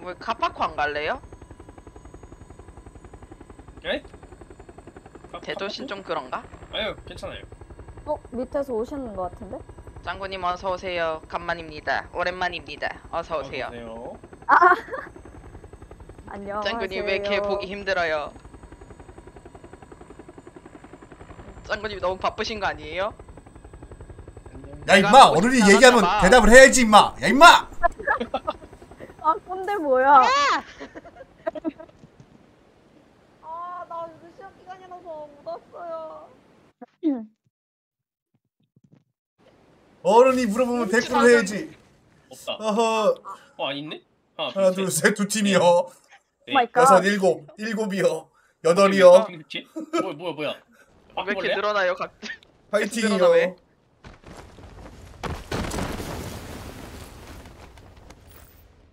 뭐 카파코 안 갈래요? 에? 대도시 좀 그런가? 아유 괜찮아요. 밑에서 오시는 것 같은데? 짱구님 어서 오세요. 간만입니다. 오랜만입니다. 어서 오세요. 안녕하세요. 안녕하세요. 짱구님 왜 이렇게 보기 힘들어요? 짱구님 너무 바쁘신 거 아니에요? 야 임마 내가 보고 어른이 싶다 얘기하면 하잖아. 대답을 해야지 임마. 야 임마. 아 꼰대 뭐야? 나 요즘 시험 기간이라서 묻었어요. 어른이 물어보면 대꾸를 해야지. 없다. 어허. 있네? 하나 둘 셋 두 팀이요. 네. 마이 갓. 여섯 일곱이요. 여덟이요. 뭐야? 왜 이렇게 늘어나요? 갑자기 늘어나, 왜? 파이팅이요.